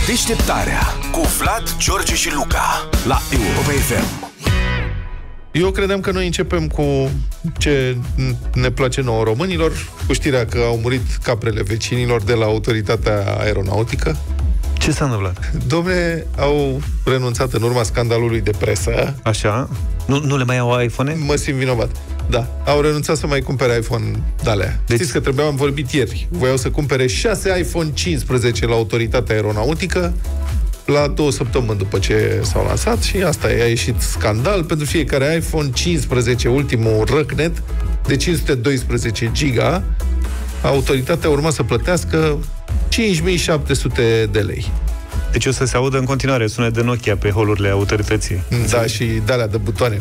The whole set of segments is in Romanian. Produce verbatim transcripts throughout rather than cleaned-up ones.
Deșteptarea cu Vlad, George și Luca la Europa F M. Eu credeam că noi începem cu ce ne place nouă românilor, cu știrea că au murit caprele vecinilor de la Autoritatea Aeronautică. Ce s-a întâmplat? Dom'le, au renunțat în urma scandalului de presă. Așa? Nu, nu le mai au iPhone? Mă simt vinovat. Da, au renunțat să mai cumpere iPhone de-alea. Deci... Știți că trebuia, am vorbit ieri, voiau să cumpere șase iPhone cincisprezece la Autoritatea Aeronautică la două săptămâni după ce s-au lansat și asta e, a ieșit scandal. Pentru fiecare iPhone cincisprezece, ultimul răcnet, de cinci sute doisprezece giga, Autoritatea urma să plătească cinci mii șapte sute de lei. Deci o să se audă în continuare sunet de Nokia pe holurile autorității. Da, și de-alea de butoane.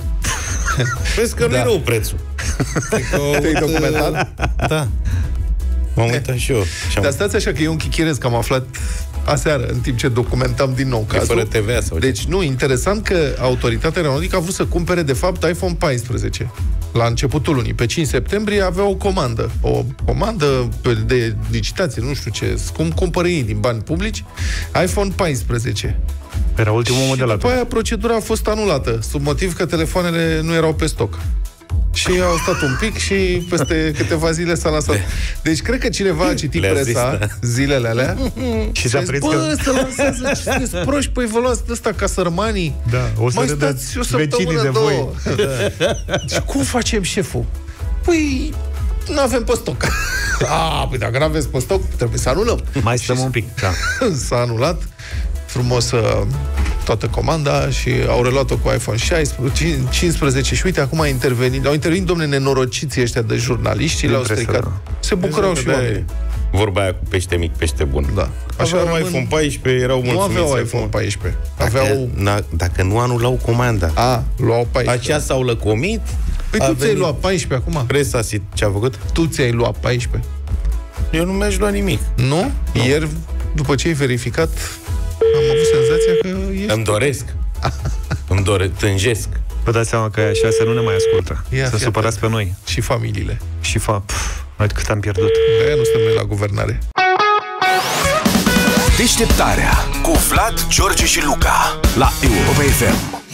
Vezi că da. Nu e rău prețul. Te-ai documentat? Da. M-am uitat și eu. Și Dar stați așa că e un chichirez, că am aflat aseară, în timp ce documentam din nou cazul. Fără T V A sau Deci, nu, interesant că Autoritatea Aeronautică a vrut să cumpere, de fapt, iPhone paisprezece. La începutul lunii, pe cinci septembrie, avea o comandă. O comandă de licitație, nu știu ce, cum cumpără ei din bani publici, iPhone paisprezece. Era ultimul și model. după aia procedura a fost anulată, sub motiv că telefoanele nu erau pe stoc. Și au stat un pic și peste câteva zile s-a lansat. Deci cred că cineva a citit Le-a presa zis, da. zilele alea și s-a prins că... bă, să lansează, ce sunteți proști, păi vă luați de ăsta ca sărmanii. Da, o să mai râdeți stați o săptămână, de două. voi. Da. Și cum facem, șeful? Păi, nu avem pe stoc. A, păi dacă nu aveți pe stoc, trebuie să anulăm. Mai stăm un pic, da. S-a anulat frumos toată comanda și au reluat-o cu iPhone șaisprezece, cincisprezece și uite, acum a intervenit, au intervenit, domne, nenorociții ăștia de jurnaliști și le-au stricat. Da. Se bucurau și oamenii. Vorba aia cu pește mic, pește bun. Da. Așa aveau rămân... iPhone paisprezece, erau mulțumiți. Nu aveau iPhone paisprezece. Dacă, aveau... na, dacă nu anulau comanda. A, luau paisprezece. Aceea s-au lăcomit. Păi tu ți-ai luat paisprezece acum? Presa ce a făcut? Tu ți-ai luat paisprezece. Eu nu mi-aș lua nimic. Nu? nu? Ieri, după ce ai verificat, am avut senzația că ești... Îmi doresc. Îmi doresc, tânjesc. Vă dați seama că așa să nu ne mai ascultă. Ia, să supărați pe noi. Și familiile. Și fa... Pf, noi cât am pierdut. De-aia nu suntem noi la guvernare. Deșteptarea cu Vlad, George și Luca la Europa F M.